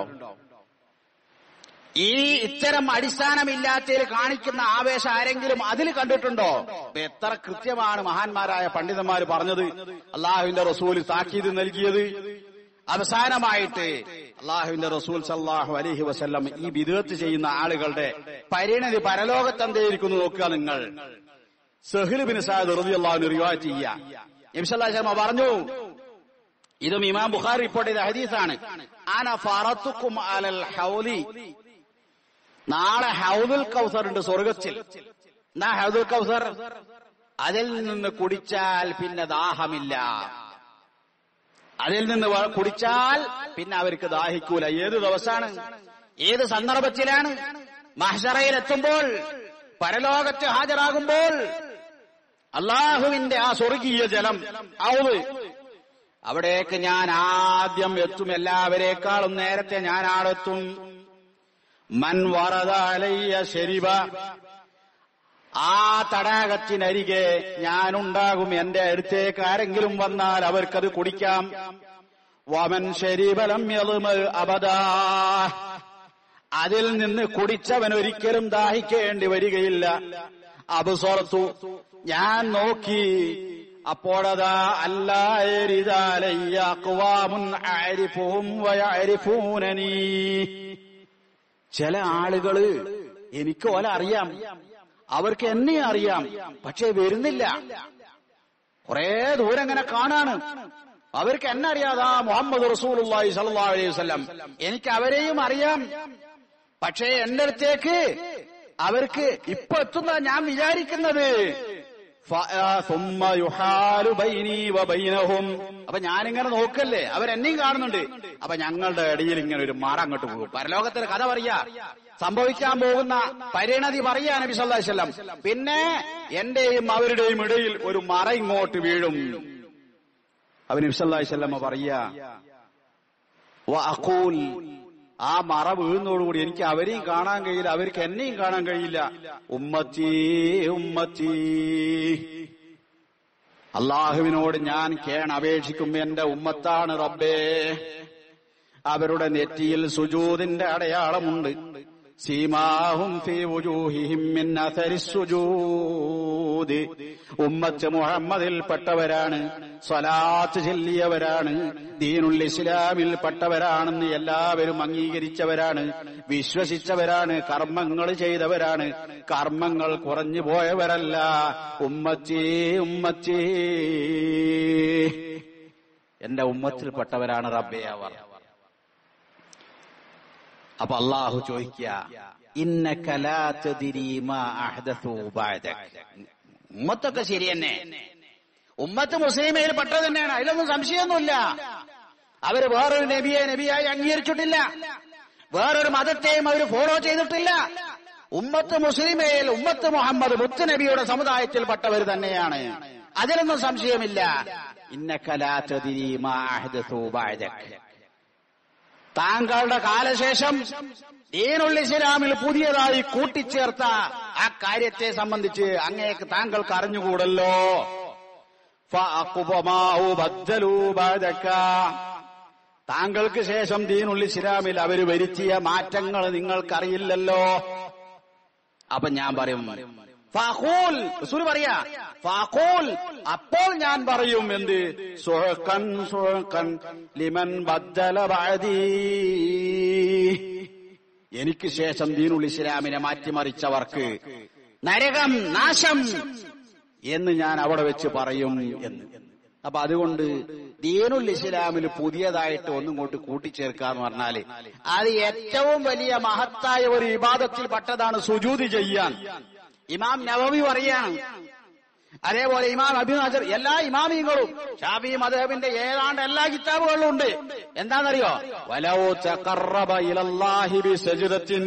ഈ ഇത്തരം അടിസ്ഥാനമില്ലാത്തതിൽ കാണിക്കുന്ന ആവേശം ആരെങ്കിലും അതിൽ കണ്ടിട്ടുണ്ടോ? എത്ര കൃത്യമാണ് മഹാന്മാരായ പണ്ഡിതന്മാർ പറഞ്ഞത്, അള്ളാഹുവിന്റെ റസൂൽ താക്കീത് നൽകിയത്. അവസാനമായിട്ട് അള്ളാഹുവിന്റെ റസൂൽ സല്ലല്ലാഹു അലൈഹി വസല്ലം ഈ ബിദ്അത്ത് ചെയ്യുന്ന ആളുകളുടെ പരിണതി പരലോകത്ത് എന്തായിരിക്കുന്നു നോക്കുക നിങ്ങൾ. സഹ്ൽ ബിൻ സഅദ് റളിയല്ലാഹു അൻഹു റിവായത്ത് ചെയ്യുക, നബി സല്ലല്ലാഹു അലൈഹി വസല്ലം പറഞ്ഞു, ഇതും ഇമാം ബുഖാരി റിപ്പോർട്ട് ചെയ്ത ഹദീസാണ്, അന ഫറത്തുക്കും അലൽ ഹൗലി, നാളെ ഹൗദുൽ കൗസർ ഉണ്ട് സ്വർഗത്തിൽ. എന്നാ ഹൗദുൽ കൗസർ, അതിൽ നിന്ന് കുടിച്ചാൽ പിന്നെ ദാഹമില്ല, അതിൽ നിന്ന് കുടിച്ചാൽ പിന്നെ അവർക്ക് ദാഹിക്കൂല. ഏത് ദിവസമാണ്, ഏത് സന്ദർഭത്തിലാണ്? മഹ്ശറയിൽ എത്തുമ്പോൾ, പരലോകത്ത് ഹാജരാകുമ്പോൾ, അള്ളാഹുവിന്റെ ആ സ്വർഗീയ ജലം ഔദ്, അവിടേക്ക് ഞാൻ ആദ്യം എത്തും. എല്ലാവരേക്കാളും നേരത്തെ ഞാൻ ആടെത്തും. മൻ വറദ അലയ്യ ശരിബ, ആ തടാകത്തിനരികെ ഞാനുണ്ടാകും. എന്റെ അടുത്തേക്ക് ആരെങ്കിലും വന്നാൽ അവർക്കത് കുടിക്കാം. വമൻ ശരീബലം യളുമൽ അബദാ, അതിൽ നിന്ന് കുടിച്ചവൻ ഒരിക്കലും ദാഹിക്കേണ്ടി വരികയില്ല. അബ്സറതു, ഞാൻ നോക്കി, അപ്പോഴതാ അല്ലായരിദാലയ്യ അഖ്വാമുൻ അഅരിഫുഹും വയഅരിഫൂനനി, ചില ആളുകള് എനിക്ക് ഓല അറിയാം, അവർക്ക് എന്നെ അറിയാം, പക്ഷെ വരുന്നില്ല. കുറെ ദൂരം ഇങ്ങനെ കാണാണ്, അവർക്ക് എന്നെ അറിയാതാ മുഹമ്മദ് റസൂലുള്ളാഹി സ്വല്ലല്ലാഹു അലൈഹി വസല്ലം, എനിക്ക് അവരെയും അറിയാം, പക്ഷേ എന്റെ അടുത്തേക്ക് അവർക്ക് ഇപ്പൊ എത്തുന്ന ഞാൻ വിചാരിക്കുന്നത്. അപ്പൊ ഞാനിങ്ങനെ നോക്കല്ലേ, അവരെന്നെയും കാണുന്നുണ്ട്. അപ്പൊ ഞങ്ങളുടെ ഇടയിൽ ഇങ്ങനെ ഒരു മാറ അങ്ങോട്ട് പോകും. പരലോകത്തിന് കഥ പറയാ, സംഭവിക്കാൻ പോകുന്ന പരിണതി പറയാ നബി സല്ലല്ലാഹു അലൈഹി വസല്ലം. പിന്നെ എന്റെയും അവരുടെയും ഇടയിൽ ഒരു മറ ഇങ്ങോട്ട് വീഴും. അവൻ നബി സല്ലല്ലാഹു അലൈഹി വസല്ലം പറയാ, വഅഖൂൽ, ആ മറ വീഴുന്നതോടുകൂടി എനിക്ക് അവരെയും കാണാൻ കഴിയില്ല, അവർക്ക് എന്നെയും കാണാൻ കഴിയില്ല. ഉമ്മത്തി ഉമ്മത്തി, അള്ളാഹുവിനോട് ഞാൻ കേണപേക്ഷിക്കും, എന്റെ ഉമ്മത്താണ് റബ്ബേ. അവരുടെ നെറ്റിയിൽ സുജൂദിന്റെ അടയാളമുണ്ട്. സീമാഹും ഫീ വുജൂഹിഹിം മിൻ അസരി സുജൂദ്, ഉമ്മത്ത് മുഹമ്മദിൽ പെട്ടവരാണ്, സ്വലാത്ത് ചൊല്ലിയവരാണ്, ദീനുൽ ഇസ്ലാമിൽ പെട്ടവരാണെന്ന് എല്ലാവരും അംഗീകരിച്ചവരാണ്, വിശ്വസിച്ചവരാണ്, കർമ്മങ്ങൾ ചെയ്തവരാണ്, കർമ്മങ്ങൾ കുറഞ്ഞു പോയവരല്ല. ഉമ്മത്തി ഉമ്മത്തി, എന്റെ ഉമ്മത്തിൽപ്പെട്ടവരാണ് റബ്ബേ അവർ. അപ്പൊ അള്ളാഹു ചോദിക്കുക, ഇന്നക ലാ തദ്രി മാ അഹ്ദസു ബഅദക. ഉമ്മത്തൊക്കെ ശരി തന്നെ, ഉമ്മത്ത് മുസ്ലിമയിൽ പെട്ടത് തന്നെയാണ്, അതിലൊന്നും സംശയമൊന്നുമില്ല. അവര് വേറൊരു നബിയെ നബിയായി അംഗീകരിച്ചിട്ടില്ല, വേറൊരു മതത്തെയും അവർ ഫോളോ ചെയ്തിട്ടില്ല. ഉമ്മത്ത് മുസ്ലിമയിൽ ഉമ്മത്ത് മുഹമ്മദ് മുത്ത് നബിയുടെ സമുദായത്തിൽപ്പെട്ടവർ തന്നെയാണ്, അതിലൊന്നും സംശയമില്ല. ഇന്നക ലാ തദ്രി മാ അഹ്ദസു ബഅദക. താങ്കളുടെ കാലശേഷം ദീനുൽ ഇസ്ലാമിൽ പുതിയതായി കൂട്ടിച്ചേർത്ത ആ കാര്യത്തെ സംബന്ധിച്ച് അങ്ങേക്ക് താങ്കൾക്ക് അറിഞ്ഞുകൂടല്ലോ. താങ്കൾക്ക് ശേഷം ദീനുൽ ഇസ്ലാമിൽ അവർ വരുത്തിയ മാറ്റങ്ങൾ നിങ്ങൾക്കറിയില്ലല്ലോ. അപ്പൊ ഞാൻ പറയും, ഫഖൂൽ, റസൂൽ പറയാ, ഫഖൂൽ, അപ്പോൾ ഞാൻ പറയും എന്ത്? സുഹഖൻ സുഹഖൻ ലിമൻ ബദ്ദല ബഅദീ. എനിക്ക് ശേഷം ദീനുൽ ഇസ്ലാമിനെ മാറ്റിമറിച്ചവർക്ക് നരകം, നാശം എന്ന് ഞാൻ അവിടെ വെച്ച് പറയും എന്ന്. അപ്പൊ അതുകൊണ്ട് ദീനുൽ ഇസ്ലാമിൽ പുതിയതായിട്ട് ഒന്നും കൊണ്ട് കൂട്ടിച്ചേർക്കാന്ന് പറഞ്ഞാല് അത് ഏറ്റവും വലിയ മഹത്തായ ഒരു ഇബാദത്തിൽ പെട്ടതാണ് സുജൂദ് ചെയ്യാൻ. ഇമാം നവവി പറയാണ്, അതേപോലെ ഇമാം ഇബ്നു ഹജർ, എല്ലാ ഇമാമിങ്ങളും ശാഫിഈ മദ്ഹബിന്റെ ഏതാണ്ട് എല്ലാ കിതാബുകളിലും ഉണ്ട്. എന്താണെന്നറിയോ? വലൗ തഖറബ ഇലല്ലാഹി ബിസജ്ദത്തിൻ.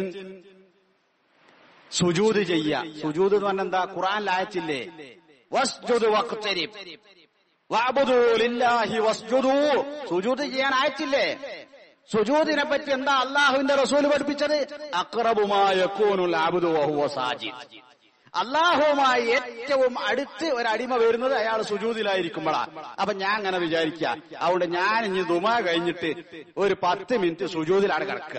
സുജൂദ് ചെയ്യ. സുജൂദ് എന്ന് പറഞ്ഞാൽ എന്താ? ഖുർആനിൽ ആയത്തില്ലേ, വസ്ജുദ് വഖ്തരിബ് വഅബ്ദു ലില്ലാഹി വസ്ജുദു. സുജൂദ് ചെയ്യാൻ ആയത്തില്ലേ? സുജൂദിനെ പറ്റി എന്താ അല്ലാഹുവിന്റെ റസൂൽ പഠിപ്പിച്ചത്? അഖ്റബു മാ യകൂനുൽ അബ്ദു വഹുവ സാജിദ്. അള്ളാഹുവുമായി ഏറ്റവും അടുത്ത് ഒരടിമ വരുന്നത് അയാൾ സുജൂദിലായിരിക്കുമ്പോഴാ. അപ്പൊ ഞാൻ അങ്ങനെ വിചാരിക്കുക, അതുകൊണ്ട് ഞാൻ ഇനി ദുമാ കഴിഞ്ഞിട്ട് ഒരു പത്ത് മിനിറ്റ് സുജൂദിലാണ് കിടക്കുക.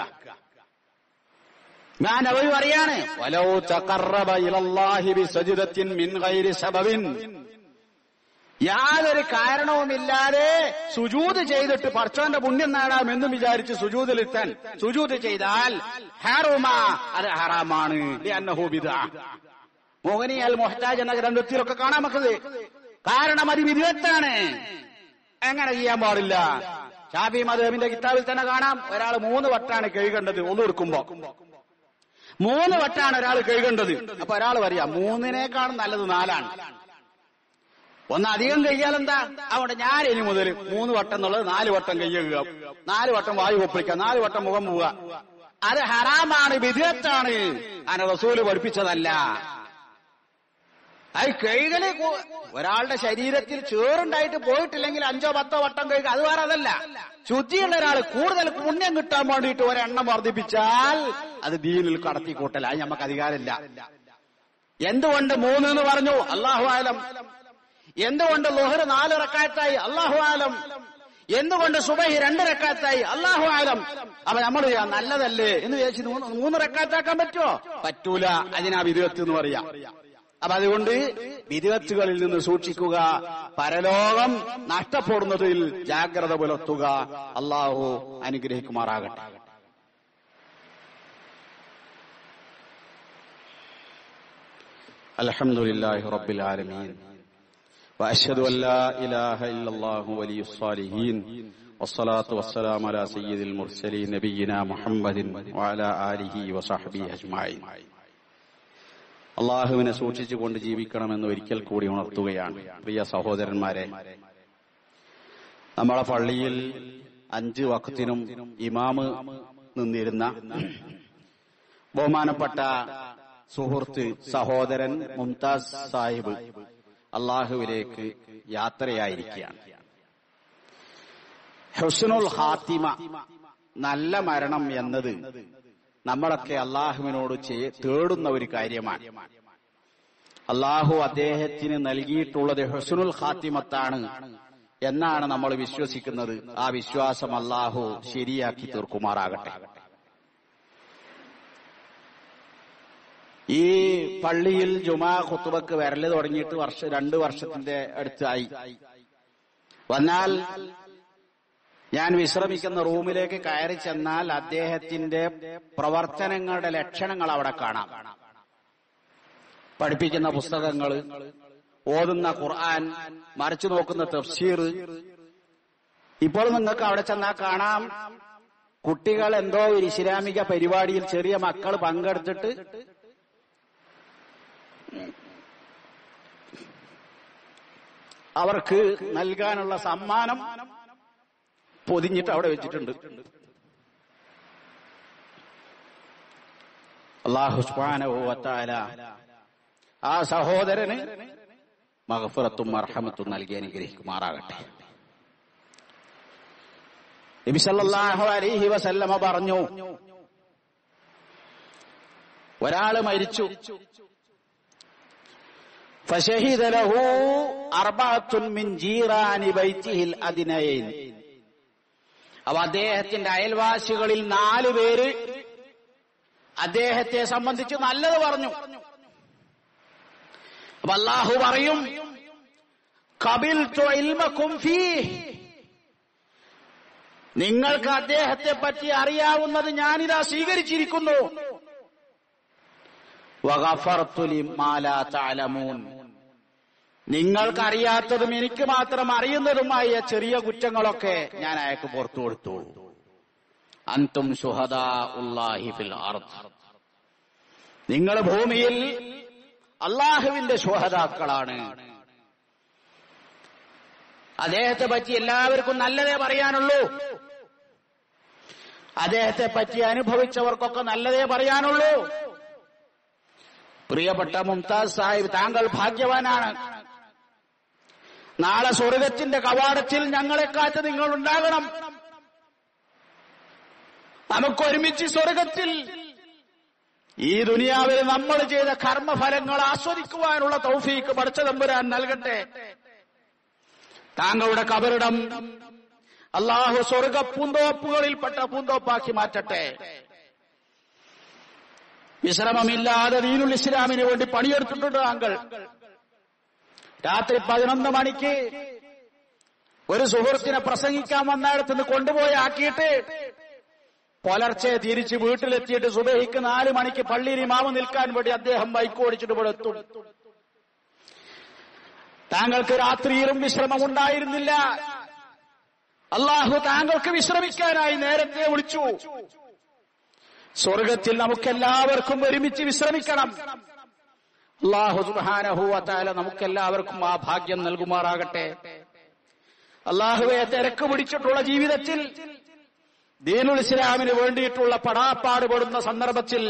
ഞാൻ അവര് പറയാണ്, വലൗ തഖറബ ഇലല്ലാഹി ബിസജ്ദത്തിൻ മിൻ ഗൈരി സബബിൻ. യാതൊരു കാരണവുമില്ലാതെ സുജൂദ് ചെയ്തിട്ട് പടച്ചോന്റെ പുണ്യം നേടാമെന്നും വിചാരിച്ച് സുജൂദിലെത്താൻ സുജൂദ് ചെയ്താൽ ഹറുമ, അത് ഹറാമാണ്. ലിഅന്നഹു ബിദ്അ. മുഗ്നി അൽ മുഹ്താജ് എന്ന ഗ്രന്ഥത്തിലൊക്കെ കാണാൻ മക്കള്. കാരണം അത് വിദ്വത്താണ്, അങ്ങനെ ചെയ്യാൻ പാടില്ല. ശാഫിഈ മദ്ഹബിന്റെ കിതാബിൽ തന്നെ കാണാം, ഒരാൾ മൂന്ന് വട്ടാണ് കഴുകേണ്ടത് ഒന്നു എടുക്കുമ്പോ. മൂന്ന് വട്ടാണ് ഒരാൾ കഴുകേണ്ടത്. അപ്പൊ ഒരാൾ പറയാ മൂന്നിനേക്കാളും നല്ലത് നാലാണ്. ഒന്ന് അധികം കഴിയാൽ എന്താ? അതുകൊണ്ട് ഞാൻ ഇനി മുതൽ മൂന്ന് വട്ടം എന്നുള്ളത് നാല് വട്ടം കയ്യുക, നാല് വട്ടം വായു ഒപ്പിക്കുക, നാല് വട്ടം മുഖം പോവുക. അത് ഹറാമാണ്, വിദ്വത്താണ്, അങ്ങനെ റസൂല് പഠിപ്പിച്ചതല്ല. അത് കഴുകല് ഒരാളുടെ ശരീരത്തിൽ ചേറുണ്ടായിട്ട് പോയിട്ടില്ലെങ്കിൽ അഞ്ചോ പത്തോ വട്ടം കഴുകുക, അത് വേറെ അതല്ല. ശുദ്ധിയുള്ള ഒരാൾ കൂടുതൽ പുണ്യം കിട്ടാൻ വേണ്ടിയിട്ട് ഒരെണ്ണം വർദ്ധിപ്പിച്ചാൽ അത് ദീനിൽ കടത്തിക്കൂട്ടല, അത് നമുക്ക് അധികാരമില്ല. എന്തുകൊണ്ട് മൂന്ന് എന്ന് പറഞ്ഞു? അല്ലാഹു ആലം. എന്തുകൊണ്ട് ളുഹർ നാല് റക്അത്തായി? അല്ലാഹു ആലം. എന്തുകൊണ്ട് സുബഹി രണ്ട് റക്അത്തായി? അല്ലാഹു ആലം. അപ്പൊ നമ്മൾ നല്ലതല്ലേ എന്ന് വിചാരിച്ച് മൂന്ന് റക്അത്താക്കാൻ പറ്റുമോ? പറ്റൂല. അതിനാ വിദ്വത്ത് എന്ന് പറയാം. അപ്പൊ അതുകൊണ്ട് വിദ്വത്തുകളിൽ നിന്ന് സൂക്ഷിക്കുക, പരലോകം നഷ്ടപ്പെടുന്നതിൽ ജാഗ്രത പുലർത്തുക. അള്ളാഹു അനുഗ്രഹിക്കുമാറാകട്ടെ. അൽഹംദുലില്ലാഹി റബ്ബിൽ ആലമീൻ വഅശ്ഹദു അൻ ലാ ഇലാഹ ഇല്ലല്ലാഹു വലിയ്യുസ് സാലിഹീൻ വസ്സലാത്തു വസ്സലാമു അലാ സയ്യിദിൽ മുർസലീൻ നബിയിനാ മുഹമ്മദിൻ വഅലാ ആലിഹി വസഹ്ബിഹി അജ്മഈൻ. അള്ളാഹുവിനെ സൂക്ഷിച്ചുകൊണ്ട് ജീവിക്കണമെന്ന് ഒരിക്കൽ കൂടി ഉണർത്തുകയാണ്. പ്രിയ സഹോദരന്മാരെ, നമ്മളെ പള്ളിയിൽ അഞ്ച് വഖത്തിനും ഇമാമ് നിന്നിരുന്ന ബഹുമാനപ്പെട്ട സുഹൃത്ത് സഹോദരൻ മുംതാസ് സാഹിബ് അള്ളാഹുവിലേക്ക് യാത്രയായിരിക്കുകയാണ്. ഹുസ്നുൽ ഖാത്തിമ, നല്ല മരണം എന്നത് നമ്മളൊക്കെ അള്ളാഹുവിനോട് തേടുന്ന ഒരു കാര്യമാണ്. അള്ളാഹു അദ്ദേഹത്തിന് നൽകിയിട്ടുള്ളത് ഹുസ്നുൽ ഖാത്തിമത്താണ് എന്നാണ് നമ്മൾ വിശ്വസിക്കുന്നത്. ആ വിശ്വാസം അള്ളാഹു ശരിയാക്കി തീർക്കുമാറാകട്ടെ. ഈ പള്ളിയിൽ ജുമാ ഖുത്ബക്ക് വരല് തുടങ്ങിയിട്ട് വർഷം രണ്ടു വർഷത്തിന്റെ അടുത്തായി. വന്നാൽ ഞാൻ വിശ്രമിക്കുന്ന റൂമിലേക്ക് കയറി ചെന്നാൽ അദ്ദേഹത്തിന്റെ പ്രവർത്തനങ്ങളുടെ ലക്ഷണങ്ങൾ അവിടെ കാണാം. പഠിപ്പിക്കുന്ന പുസ്തകങ്ങൾ, ഓതുന്ന ഖുർആൻ, മറിച്ചു നോക്കുന്ന തഫ്സീർ. ഇപ്പോൾ നിങ്ങൾക്ക് അവിടെ ചെന്നാൽ കാണാം കുട്ടികൾ എന്തോ ഒരു ഇസ്ലാമിക പരിപാടിയിൽ ചെറിയ മക്കൾ പങ്കെടുത്തിട്ട് അവർക്ക് നൽകാനുള്ള സമ്മാനം പൊതിഞ്ഞിട്ട് അവിടെ വെച്ചിട്ടുണ്ട്. അല്ലാഹു സുബ്ഹാനഹു വ തആല ആ സഹോദരന് മഗ്ഫിറത്തും മർഹമത്തും നൽകി അനുഗ്രഹിക്കുമാറാകട്ടെ. നബി സല്ലല്ലാഹു അലൈഹി വസല്ലമ പറഞ്ഞു, ഒരാള് മരിച്ചു, ഫശഹിദ ലഹു അർബഅത്തുൻ മിൻ ജീറാനി ബൈതിഹിൽ അദ്നയൈൻ. അപ്പൊ അദ്ദേഹത്തിന്റെ അയൽവാസികളിൽ നാലു പേര് അദ്ദേഹത്തെ സംബന്ധിച്ച് നല്ലത് പറഞ്ഞു. അപ്പൊ അല്ലാഹു പറയും, ഖബിൽതു ഇൽമകും ഫീഹ്, നിങ്ങൾക്ക് അദ്ദേഹത്തെ പറ്റി അറിയാവുന്നത് ഞാനിതാ സ്വീകരിച്ചിരിക്കുന്നു. വഗഫർതു ലിമാ ലാ തഅലമൂൻ, നിങ്ങൾക്കറിയാത്തതും എനിക്ക് മാത്രം അറിയുന്നതുമായ ചെറിയ കുറ്റങ്ങളൊക്കെ ഞാൻ അയാൾക്ക് പുറത്തു കൊടുത്തു. അൻതും ശുഹദാഉല്ലാഹി ഫിൽ അർദ്, നിങ്ങൾ ഭൂമിയിൽ അല്ലാഹുവിന്റെ ശുഹദാക്കളാണ്. അദ്ദേഹത്തെ പറ്റി എല്ലാവർക്കും നല്ലതേ പറയാനുള്ളൂ. അദ്ദേഹത്തെ പറ്റി അനുഭവിച്ചവർക്കൊക്കെ നല്ലതേ പറയാനുള്ളൂ. പ്രിയപ്പെട്ട മുംതാസ് സാഹിബ്, താങ്കൾ ഭാഗ്യവാനാണ്. നാളെ സ്വർഗത്തിന്റെ കവാടത്തിൽ ഞങ്ങളെ കാത്ത് നിങ്ങൾ ഉണ്ടാകണം. നമുക്കൊരുമിച്ച് സ്വർഗത്തിൽ ഈ ദുനിയാവിൽ നമ്മൾ ചെയ്ത കർമ്മഫലങ്ങൾ ആസ്വദിക്കുവാനുള്ള തൗഫീക്ക് പടച്ച തമ്പുരാൻ നൽകട്ടെ. താങ്കളുടെ കബറിടം അല്ലാഹു സ്വർഗ പൂന്തോപ്പുകളിൽപ്പെട്ട പൂന്തോപ്പാക്കി മാറ്റട്ടെ. വിശ്രമമില്ലാതെ ദീനുൽ ഇസ്ലാമിന് വേണ്ടി പണിയെടുത്തിട്ടുണ്ട് താങ്കൾ. രാത്രി പതിനൊന്ന് മണിക്ക് ഒരു സുഹൃത്തിനെ പ്രസംഗിക്കാൻ വന്നിടത്തുനിന്ന് കൊണ്ടുപോയി ആക്കിയിട്ട് പുലർച്ചെ തിരിച്ച് വീട്ടിലെത്തിയിട്ട് സുബഹിക്ക് നാല് മണിക്ക് പള്ളിയിൽ ഇമാമ് നിൽക്കാൻ വേണ്ടി അദ്ദേഹം ബൈക്ക് ഓടിച്ചിട്ട് ഇവിടെ എത്തും. താങ്കൾക്ക് രാത്രിയിലും വിശ്രമമുണ്ടായിരുന്നില്ല. അല്ലാഹു താങ്കൾക്ക് വിശ്രമിക്കാനായി നേരത്തെ വിളിച്ചു. സ്വർഗത്തിൽ നമുക്കെല്ലാവർക്കും ഒരുമിച്ച് വിശ്രമിക്കണം. അല്ലാഹു സുബ്ഹാനഹു വ തആല നമുക്കെല്ലാവർക്കും ആ ഭാഗ്യം നൽകുമാറാകട്ടെ. അല്ലാഹുവേ, തിരക്ക് പിടിച്ചിട്ടുള്ള ജീവിതത്തിൽ ദീനുൽ ഇസ്ലാമിന് വേണ്ടിയിട്ടുള്ള പടാപ്പാട് പെടുന്ന സന്ദർഭത്തിൽ,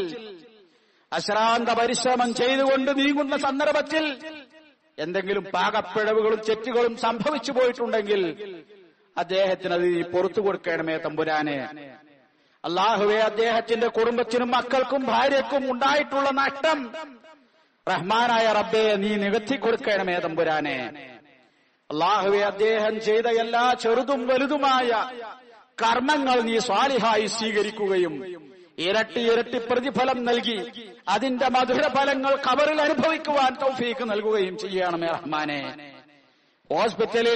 അശ്രാന്ത പരിശ്രമം ചെയ്തുകൊണ്ട് നീങ്ങുന്ന സന്ദർഭത്തിൽ എന്തെങ്കിലും പാകപ്പിഴവുകളും തെറ്റുകളും സംഭവിച്ചു പോയിട്ടുണ്ടെങ്കിൽ അദ്ദേഹത്തിന് അത് പുറത്തു കൊടുക്കണമേ തമ്പുരാനെ. അല്ലാഹുവേ, അദ്ദേഹത്തിന്റെ കുടുംബത്തിനും മക്കൾക്കും ഭാര്യയ്ക്കും ഉണ്ടായിട്ടുള്ള നഷ്ടം റഹ്മാനായ റബ്ബേ നീ നികത്തി കൊടുക്കണമേ തമ്പുരാനെ. അല്ലാഹുവേ, അദ്ദേഹം ചെയ്ത എല്ലാ ചെറുതും വലുതുമായ കർമ്മങ്ങൾ നീ സ്വാലിഹായി സ്വീകരിക്കുകയും ഇരട്ടി ഇരട്ടി പ്രതിഫലം നൽകി അതിന്റെ മധുരഫലങ്ങൾ ഖബറിൽ അനുഭവിക്കുവാൻ തൗഫീക്ക് നൽകുകയും ചെയ്യണമേ റഹ്മാനെ. ഹോസ്പിറ്റലിൽ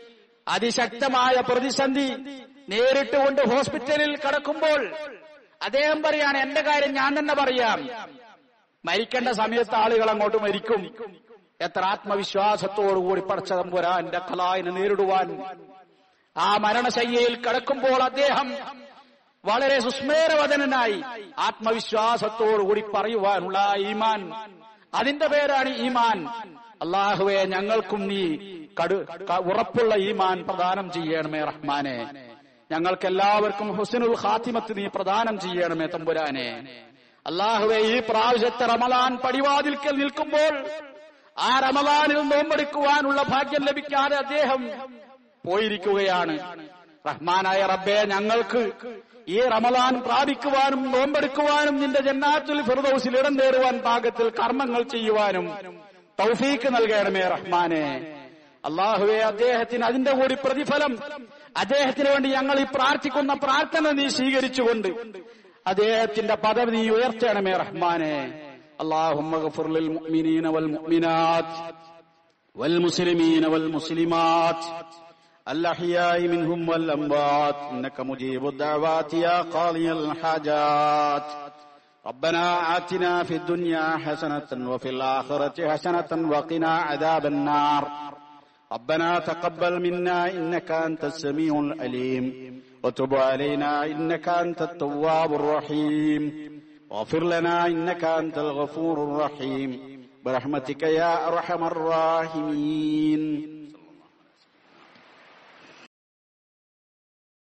അതിശക്തമായ പ്രതിസന്ധി നേരിട്ടുകൊണ്ട് ഹോസ്പിറ്റലിൽ കടക്കുമ്പോൾ അദ്ദേഹം പറയാണ്, എന്റെ കാര്യം ഞാൻ തന്നെ പറയാം. മരിക്കേണ്ട സമയത്ത് ആളുകൾ അങ്ങോട്ട് മരിക്കും. എത്ര ആത്മവിശ്വാസത്തോടുകൂടി പടച്ച തമ്പുരാന്റെ ഖലായിനെ നേരിടുവാൻ ആ മരണശയ്യയിൽ കിടക്കുമ്പോൾ അദ്ദേഹം വളരെ സുസ്മേരവദനായി ആത്മവിശ്വാസത്തോടുകൂടി പറയുവാനുള്ള ഈമാൻ, അതിന്റെ പേരാണ് ഈമാൻ. അല്ലാഹുവേ, ഞങ്ങൾക്കും നീ കടു ഉറപ്പുള്ള ഈമാൻ പ്രദാനം ചെയ്യണമേ റഹ്മാനെ. ഞങ്ങൾക്കെല്ലാവർക്കും ഹുസ്നുൽ ഖാത്തിമത്ത് നീ പ്രദാനം ചെയ്യണമേ തമ്പുരാനെ. അല്ലാഹുവേ, ഈ പ്രാവശ്യത്തെ റമളാൻ പടിവാതിൽക്കൽ നിൽക്കുമ്പോൾ ആ റമളാനിൽ നോമ്പെടുക്കുവാനുള്ള ഭാഗ്യം ലഭിക്കാതെ അദ്ദേഹം പോയിരിക്കുകയാണ്. റഹ്മാനായ റബ്ബേ, ഞങ്ങൾക്ക് ഈ റമളാൻ പ്രാപിക്കുവാനും നോമ്പെടുക്കുവാനും നിന്റെ ജന്നാത്തുൽ ഫിർദൗസിൽ ഇടം നേടുവാൻ പാകത്തിൽ കർമ്മങ്ങൾ ചെയ്യുവാനും തൗഫീക്ക് നൽകണമേ റഹ്മാനെ. അല്ലാഹുവേ, അദ്ദേഹത്തിന് അതിന്റെ കൂടി പ്രതിഫലം, അദ്ദേഹത്തിന് വേണ്ടി ഞങ്ങൾ ഈ പ്രാർത്ഥിക്കുന്ന പ്രാർത്ഥന നീ സ്വീകരിച്ചുകൊണ്ട് അദ്ദേഹത്തിന്റെ പദവി നീ ഉയർത്തണമേ റഹ്മാനെ. اللهم اغفر للمؤمنين والمؤمنات والمسلمين والمسلمات الأحياء منهم والأموات إنك مجيب الدعوات يا قاضي الحاجات. ربنا آتنا في الدنيا حسنة وفي الآخرة حسنة وقنا عذاب النار. ربنا تقبل منا إنك أنت السميع العليم وتب علينا إنك أنت التواب الرحيم واغفر لنا إنك أنت الغفور الرحيم برحمتك يا أرحم الراحمين